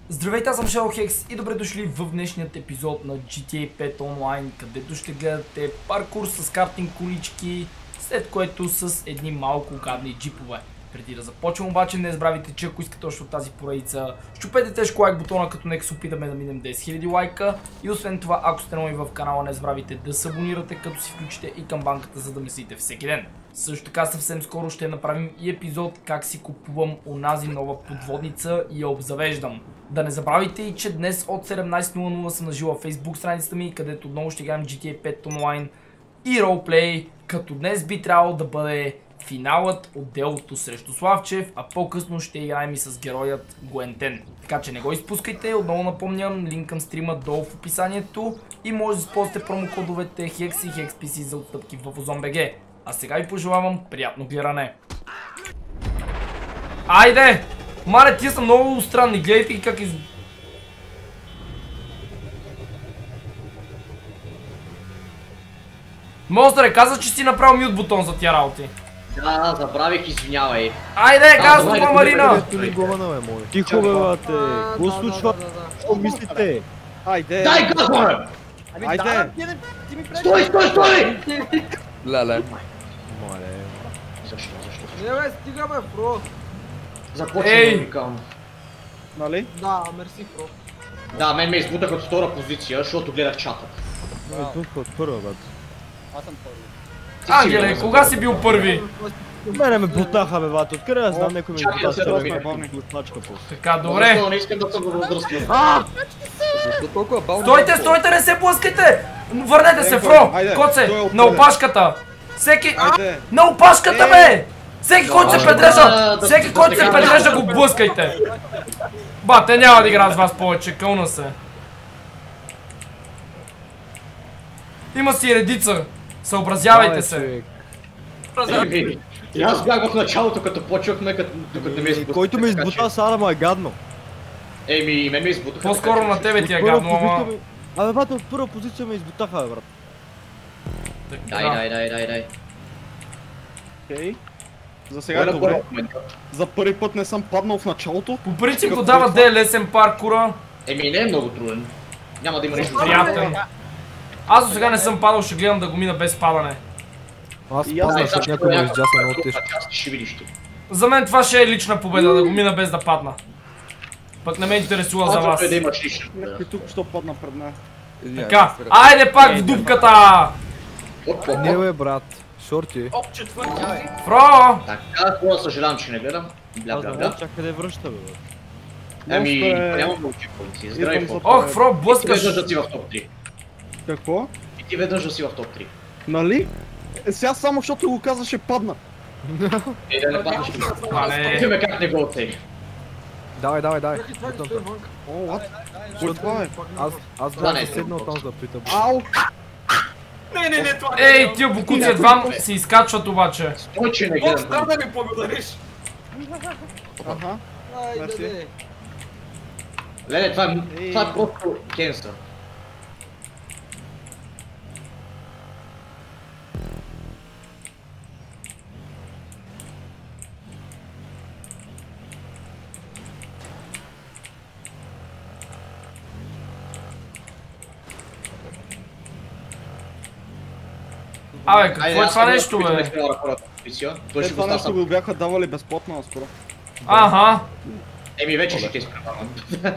Здравейте, аз съм Shadowhex и добре дошли в днешният епизод на GTA 5 Online, където ще гледате паркур с картинг колички, след което с едни малко гадни джипове. Преди да започвам обаче, не забравяйте, че ако искате още от тази поредица, щупете тежко лайк бутона, като нека се опитаме да минем 10 000 лайка. И освен това, ако сте нови в канала, не забравяйте да се абонирате, като си включите и камбанката, за да мислите всеки ден. Също така съвсем скоро ще направим и епизод как си купувам онази нова подводница и я обзавеждам. Да не забравяйте и, че днес от 17:00 съм нажила в Facebook страницата ми, където отново ще играем GTA 5 Online и ролплей, като днес би трябвало да бъде финалът от делото срещу Славчев, а по-късно ще играем и с героят Гуентен. Така че не го изпускайте, отново напомням, линк към стрима долу в описанието и може да използвате промокодовете HEX и HEXPC за отстъпки в Ozon.bg. А сега ви пожелавам приятно гледане. Айде! Маре, тия са много странни, гледайте ги как Монстър, каза, че си направил мют бутон за тия работи. Да, забравих, извинявай. Айде, казва това, Марина! Тихо бе, бате! Какво случва? Какво мислите? Айде! Дай газа, бе! Айде! Стой, стой, стой! Леле. Мале. Защо? Не бе, стига бе, бро. Започвам да викам. Нали? Да, мерси, бро. Да, мен ме избутах от втора позиция, защото гледах чата. Тук от първа, бат. Ангеле, кога си бил първи? Мене ме бутаха, бе, бат. Откъде да знам, някой ме чакай да се бутаха, робим. Така, добре. Защо не искам да съм възрастен? Защо толкова бавно? Стойте, стойте, не се блъскайте! Върнете се, Фро! Коце, на опашката! Всеки... На опашката, бе! Всеки, който се предрежда! Всеки, който се предрежда, го блъскайте! Бате, няма да игра с вас повече, кълна се. Има си редица. Съобразявайте се. И аз бях в началото, като почвахме, докато не ме избутах. Който ме избута, Сара му е гадно. Еми, и мен ме избутаха. По-скоро на тебе ти е гадно, ама... Абе, бат, от първа позиция ме избутаха, бе, брат. Дай. Окей. За сега е добре. За първи път не съм паднал в началото. По принцип го дава да е лесен паркура. Еми, не е много труден. Няма да има нищо. Приятен. Аз до сега не съм падал, ще гледам да го мина без падане. Аз И аз паднах, защото някой ме изджасна много тежко. Ще видиш ти. За мен това ще е лична победа, да го мина без да падна. Пък не ме интересува за вас. Да имаш лично. Някой тук що падна пред мен. Така, айде пак в дупката! Не, бе, брат. Шорти. Фро! Така, хубаво съжалявам, че не гледам. Аз да мога чака да връща, бе, брат. Ами, няма много чекпоинти. Здравей, Фото. Ох, Фро, И ти блъскаш! веднъж да си в топ 3. Какво? И ти веднъж да си в топ 3. Нали? Сега само защото го казваше падна. Ей, да не паднеш. Мале. Ти ме как не го оттей. Давай. О, what? Кой това е? Аз Това не бях е седнал там за да питам. Ау! Не, това Ей, тия букуци едва се изкачват обаче. Стой, че не гледам. да ми благодариш. Аха. Мерси. Айде, Леле, това е просто кенсър. Абе, какво е това нещо, бе? Той ще го Това нещо стаса. го бяха давали безплатно наскоро. Аха. Еми, вече ще ти изпреварвам.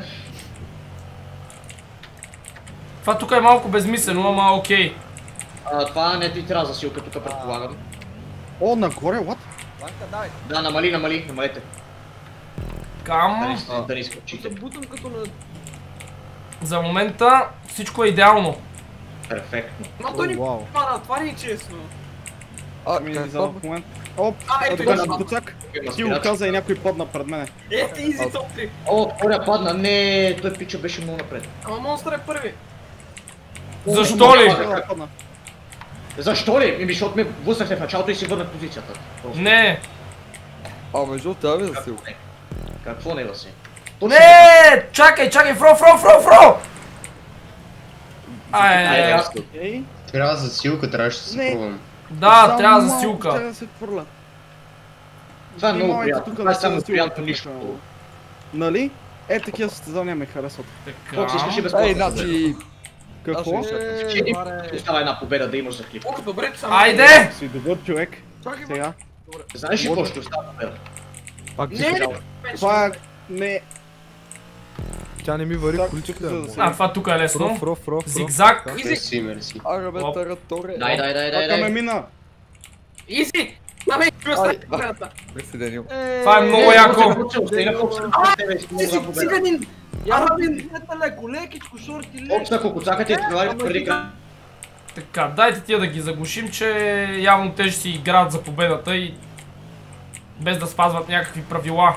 Това тук е малко безмислено, ама окей. Това не ти трябва засилка тук, предполагам. О, нагоре, what? Да, намалете. Кам. Да не изкочите. бутам като на... За момента всичко е идеално. Перфектно. Ма той ни Вау. пара, това не е честно. Ами не за в момент. Оп, ето тук го е знам. буцак. Ти го каза и някой падна пред мене. Ете, изи топ 3. О, Коля падна. Не, той пича беше много напред. Ама монстър е първи. Защо ли? Падна. Защо ли? Еми, защото ме блъснахте в началото и си върнах позицията. Просто. Не. А между тази засилка. Какво не да си? Не! Чакай, Фро! Айде, аз Ей, Трябва засилка, трябваше да се Не. пробвам. Да, трябва малко засилка. трябва да се хвърля. Това е много Внимавайте приятно. тук Това е да само се приятно засилка, нищо. Нали? Такива състезания ме харесват. Колко си искаш и Така. безплатно? значи... Какво? Остава една победа да имаш за клип. Ох, добре, само... Айде! Си добър човек. Чакай, Сега. Знаеш ли какво ще остава победа? Пак Не, си не, Това не... Тя не ми вари Так, количката. за да мо. се- Това тук е лесно. Фроф. Зигзаг. Мерси, мерси. Арабе, Оп. тараторе. Дай. Така ме мина. Изи! Дай ме, остави победата. Мерси, Денил. Това е много яко. Циганин! Арабин! леко, лекичко, шорти, Опса, кукуцаката и изпревари преди край. Така, дайте тия да ги заглушим, че явно те ще си играят за победата и без да спазват някакви правила.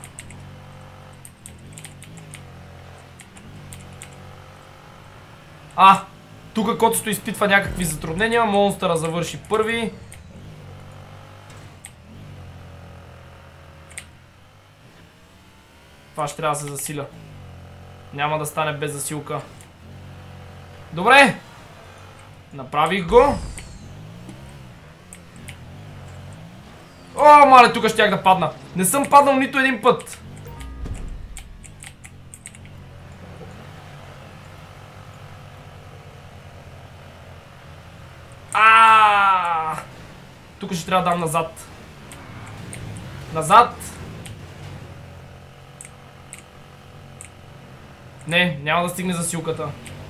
Тук котото изпитва някакви затруднения, монстъра завърши първи. Това ще трябва да се засиля. Няма да стане без засилка. Добре! Направих го. О, мале, тук щях да падна. Не съм паднал нито един път. Тук ще трябва да дам назад. Назад. Не, няма да стигне засилката.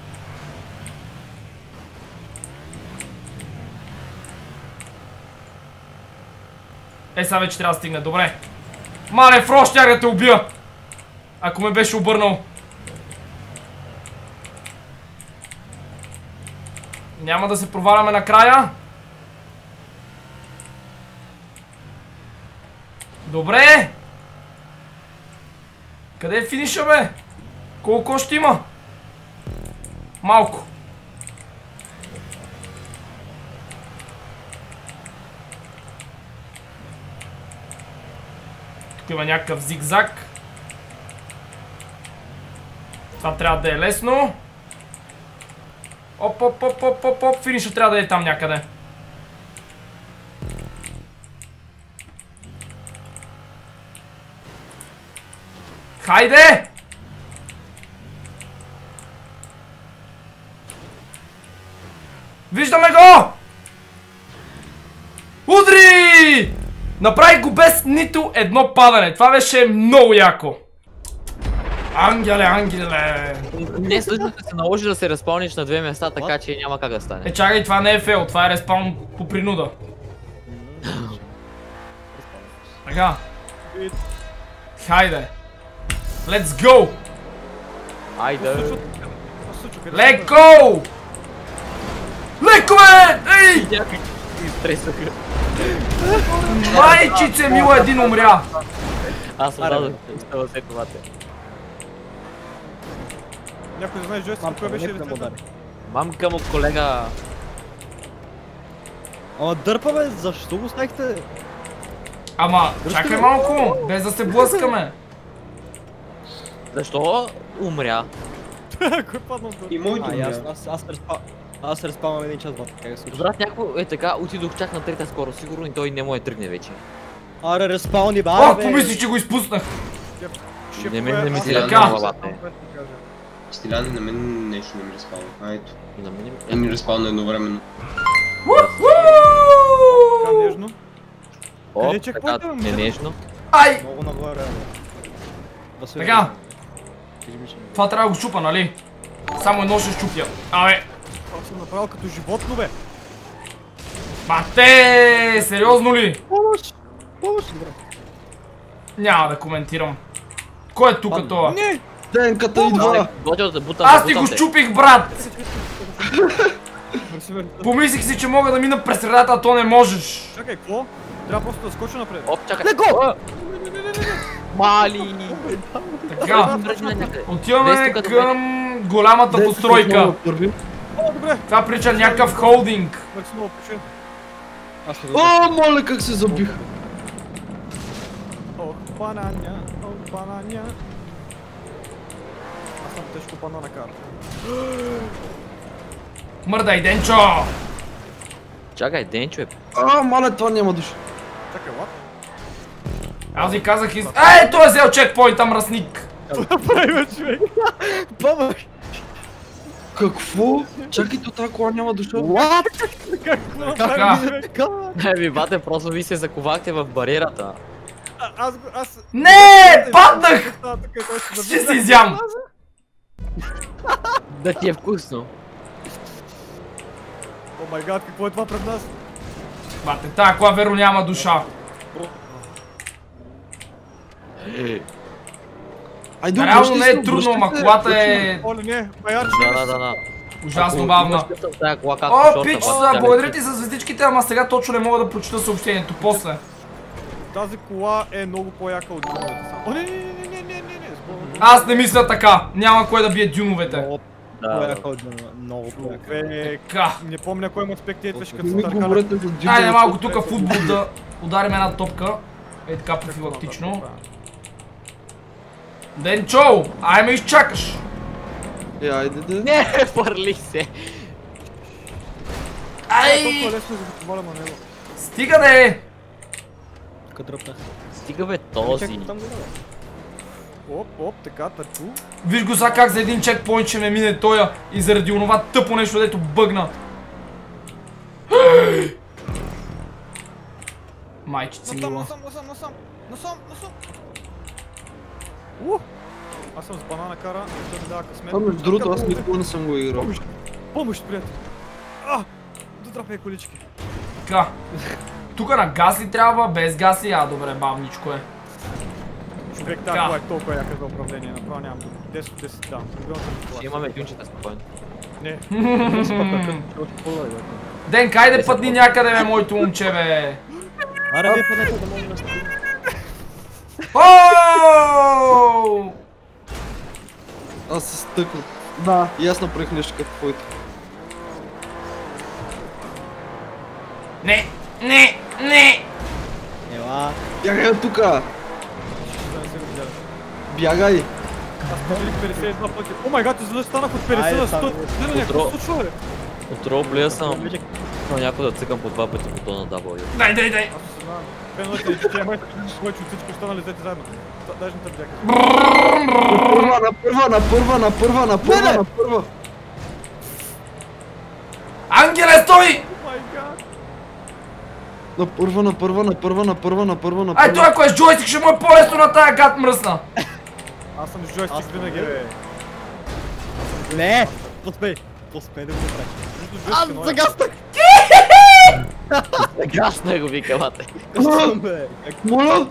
Сега вече трябва да стигне, добре. Мале, Фро, щях да те убия. Ако ме беше обърнал. Няма да се проваляме накрая. Добре. Къде е финиша, бе? Колко още има? Малко. Тук има някакъв зигзаг. Това трябва да е лесно. Оп, финиша трябва да е там някъде. Хайде! Виждаме го! Удри! Направих го без нито едно падане. Това беше много яко. Ангеле. Не, всъщност се наложи да се респауниш на две места, така че няма как да стане. Чакай, това не е фейл, това е респаун по принуда. Така. Хайде. Let's go! Айде. Леко! Леко, бе! Ей! Изтресаха. Майчице мила, един умря. Аз съм дадох изстава след това. Някой да знае жестко, кой беше лицето? Мамка му, колега. Ама дърпа, бе, защо го снехте? Ама, чакай малко, без да се блъскаме. Защо умря? Кой падна в И моето аз респавам един час, брат, как се случи? Брат, някой е така, отидох чак на трета скоро, сигурно и той не му е тръгне вече. Аре, респауни, бе, Помислих, че го изпуснах. Не ми се Така. на главата. Стиляне, на мен нещо не ми респаuna. Ето. На мен Не ми респаuna едновременно. Така нежно. Оп, Къде чекпоинта, така, бе, не нежно. Ай! Много нагоре. Така. Това трябва да го щупа, нали? Само едно ще щупя. Абе. Това съм направил като животно, бе. Бате! Сериозно ли? Помощ, добре. Няма да коментирам. Кой е тук това? Не! Денката идва! Бодил да бута. Аз ти го щупих, брат! Помислих си, че мога да мина през средата, а то не можеш. Чакай, какво? Трябва просто да скоча напред. Оп, чакай. Мали! Така. Отиваме към голямата постройка. О, добре. Това прилича някакъв холдинг. Максимално пише. О, моля, как се забих! Ох, бананя, ох, бананя. Аз съм тежко банана карта. Мърдай, Денчо! Чакай, Денчо е. Моля, това няма душа. Чакай, лап. Аз ви казах той е взел чекпоинта, мръсник. Правим, човек. Баба! Какво? Чакай, то тази кола няма душа. Така. Ви бате, просто ви се заковахте в бариерата. Аз... Не! Паднах! Ще се изям! Да ти е вкусно. О май гад, какво е това пред нас? Бате, тая кола верно няма душа. Айде, Реално не е трудно, ама колата е Оле, не, майарче. Да. ужасно бавна. Тая кола както О, шорта, пичца, благодаря ти за звездичките, ама сега точно не мога да прочита съобщението. После. Тази кола е много по-яка от дюновете са. О, не. Аз не мисля така. Няма кой да бие дюновете. Много Така. Не помня кой му спектейтваше като Не се ми търкана. говорете за дюна. Айде малко тук футбол да ударим една топка. Е така профилактично. Денчо, ай ме изчакаш. Айде да. Не, фърли се. Ай! Толкова лесно за да помоля на него. Стига де! Стига бе този. Оп, така, търку. Виж го сега как за един чекпоинт ще ме мине тоя и заради онова тъпо нещо, дето бъгна. Майчица мила. Насам. Аз съм с банана кара, ще ми дава късмет. Това между другото аз никога не съм го играл. Помощ, приятел. Дотрапяй колички. Така. Тука на газ ли трябва, без газ ли? Добре, бавничко е. Човек, тази кола е толкова яка за управление, направо нямам 10 от 10 дам. Ще имаме дюнчета спокойно. Не. Денка, айде пътни някъде, бе, моето момче, бе. Аре, вие паднете да може да стигне. Ооо! Аз се стъквам. Да. И аз направих нещо като твоето. Не! Ела. Бягай от тука! Бягай! Аз победих 52 пъти. О май гад, изведнъж станах от 50 на 100. Гледай някакво случва, бе. От ролплея съм някой да цъкам по 2 пъти бутона W. Дай! Аз се знам. Пеновете и че майта, който от всички останали взете заедно. Даже не те бяха. На първа! Ангеле, стой! О май гад. На първа. Ай, той ако е с джойстик, ще му е по-лесно на тая гад мръсна. Аз съм с джойстик винаги, бе. Не! Поспей да го направиш. Аз загаснах! Гаснах го, вика, бате. Моля!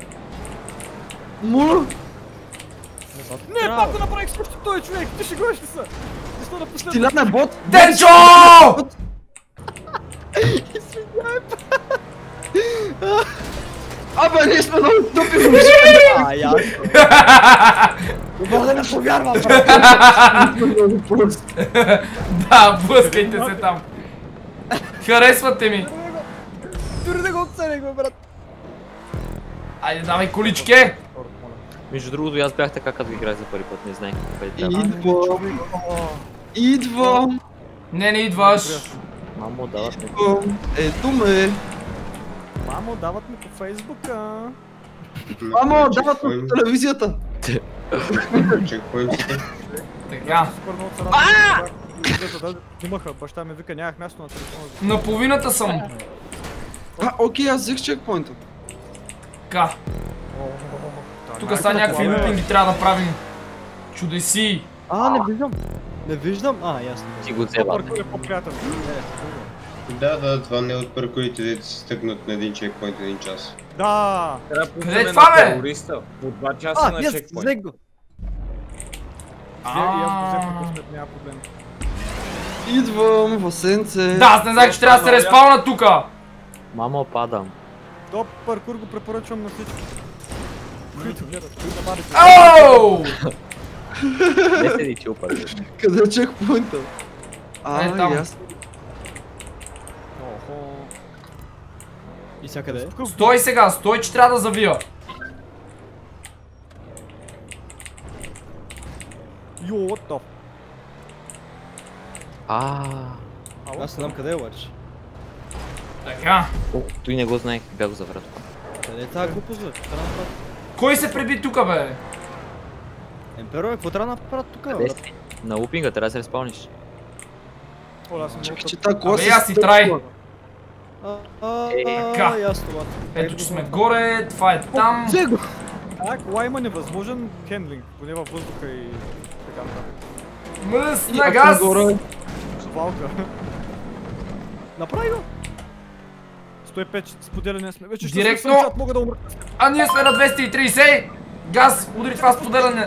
Не, пак да направих също той човек. Ти ще гониш ли са? Защо да последва? Стилян е бот! Денчо! Абе, ние сме много тъпи! Ясно. Добре да не повярвам, Да, блъскайте се там. Харесвате ми. Дори да го оцелих, бе, брат. Айде, давай колички. Между другото, аз бях така, като играх за първи път, не знаех какво е трябва. Идвам! Не идваш. Мамо, даваш ми. Ето ме! Мамо, дават ми по Фейсбука. Мамо, дават ме по телевизията! Чекпоинтите. Така. Супер много се радвам. Снимаха, баща ми вика, нямах място на телефона. На половината съм. Окей, аз взех чекпоинта. Така. Тук са някакви лупинги трябва да правим. Чудеси. Не виждам. Ясно. Ти го взе, бате. Паркур е по-приятел. Да, това не е от паркурите, дето се стъкнат на един чекпоинт 1 час. Да. Къде е това, бе? По 2 часа на чекпоинт. Взех го. И аз го взех на късмет, няма проблем. Идвам, Васенце. Да, аз не знаех, че трябва да се респауна тука. Мамо, падам. Топ паркур го препоръчвам на всички. Които гледат, които намарите. Оу! Не седи чупа. Къде е чекпоинта? там. Ясно. И сега къде е? Стой сега, стой, че трябва да завия. Йо, what the? Аз не знам къде е обаче. Така. Той не го знаех, бях го заврат. Къде е тази глупост, бе? Кой се преби тука, бе? Емперо, какво трябва да направят тук? Къде си? На лупинга, трябва да се респауниш. Чакай, че тази кола Абе, аз си трай. Така. Ясно, това. Ето, че сме горе, това е там. Него! Кола има невъзможен хендлинг, поне във въздуха и така нататък. Мъс на газ! Валка. Направи го! 105 споделяне сме. Вече ще директно. се случат, мога да умра. А ние сме на 230! Газ! Удари това споделяне!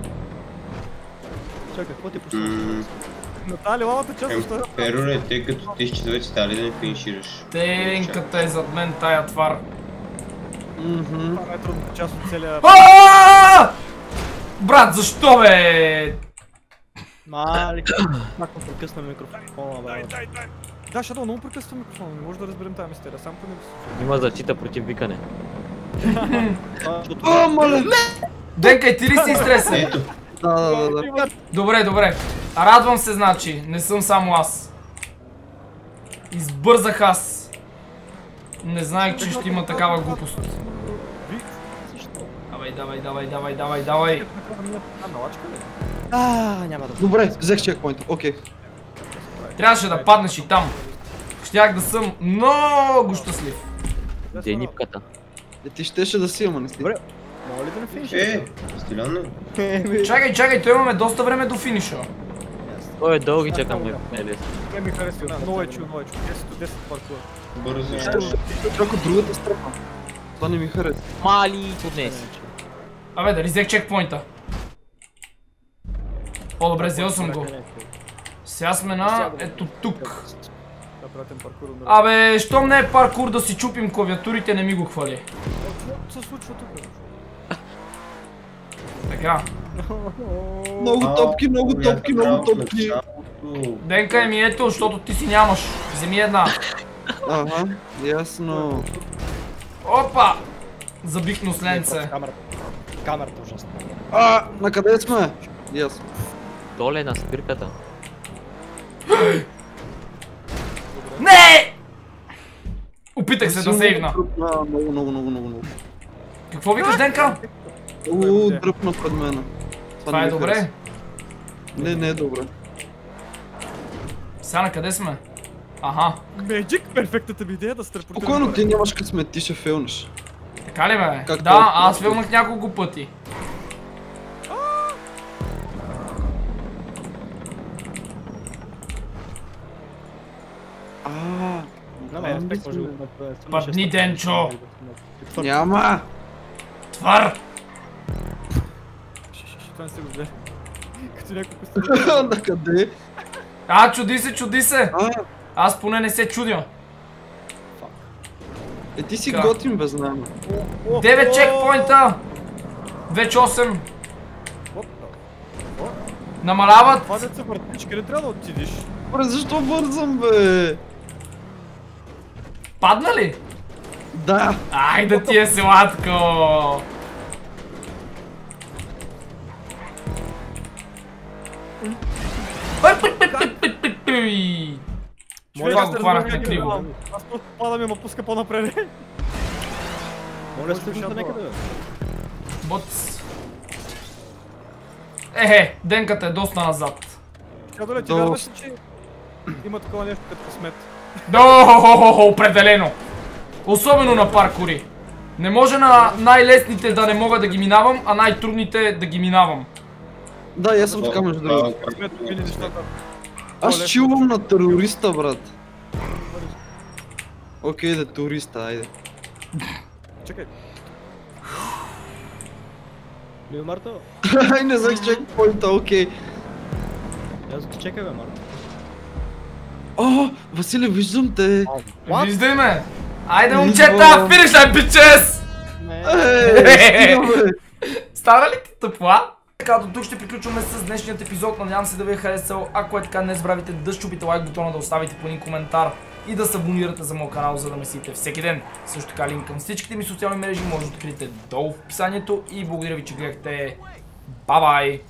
Чакай, какво ти послушаш? Натали, лавата част оставя. Пероре, тъй като ти считавай стали да не финишираш. Тенката е зад мен тая твар. Това е най-трудната част от целия... Брат, защо бе? Мали, как му прекъсна микрофона, бе. Да, Shadow, много прекъсва микрофона, не може да разберем тази мистерия, сам поне го Има защита против викане. мале! Денка, и ти ли си стресен? Ето, Да. Добре, добре. Радвам се, значи. Не съм само аз. Избързах аз. Не знаех, че ще има такава глупост. Давай. Няма да... Добре, взех чекпоинта, окей. Трябваше да паднеш и там. Щях да съм много щастлив. Где е нипката? Ти щеше да си, ама не си. Добре. Мога ли да не финишиш? стилянно. Чакай, то имаме доста време до финиша. Той е дълги, чакам да не е лесно. Не ми харесва, много е чу, 10 до 10 паркура. Бързо. Чако другата страна. Това не ми харесва. Мали поднес. Абе, дали взех чекпоинта? О, добре, взел съм го. Сега сме на ето тук. Абе, щом не е паркур да си чупим клавиатурите, не ми го хвали. Какво се случва тук? Така. Много топки. Денка ми ето, защото ти си нямаш. Вземи една. Ага, ясно. Опа! Забих носленце. Камерата ужасно. На къде сме? Ясно. Доле на спирката. Не! Опитах се да сейвна. Много. Какво викаш, Денка? Дръпна пред мен. Това е добре. Не е добре. Сега на къде сме? Аха. Magic, перфектната ми идея да се телепортирам. Спокойно, ти нямаш късмет, ти ще фейлнеш. Така ли бе? Как Да, това? аз филмах няколко пъти. Падни, Денчо! Няма! Твар! Това не се го гледа. Като няколко На къде? Чуди се! Аз поне не се чудя. Ти си готин без знаме. 9 чекпоинта! Вече 8. Намаляват! Това деца въртичка, не трябва да отидеш. Бре, защо бързам, бе? Падна ли? Да! Ай да ти е сладко! Това го хванахме криво. Аз просто падам и ме пуска по-напред. Моля се, вижда някъде, бе. Боц. Денката е доста назад. Чадоле, ти вярваш ли, че има такова нещо като късмет? Определено! Особено на паркури. Не може на най-лесните да не мога да ги минавам, а най-трудните да ги минавам. Да, аз съм така между другото. Аз чилвам на терориста, брат. Окей, да туриста, айде. Чакай. Лил Марто? Ай, не взех чекпоинта, окей. Аз го чекай, бе, Марто. О, Василе, виждам те. Виждай ме! Айде, момчета, финиш лайн, бичес! Стана ли ти тъпла? Така, до тук ще приключваме с днешният епизод. Надявам се да ви е харесал. Ако е така, не забравяйте да щупите лайк бутона, да оставите по един коментар и да се абонирате за моят канал, за да ме следите всеки ден. Също така линк към всичките ми социални мрежи може да откриете долу в описанието и благодаря ви, че гледахте. Бай-бай!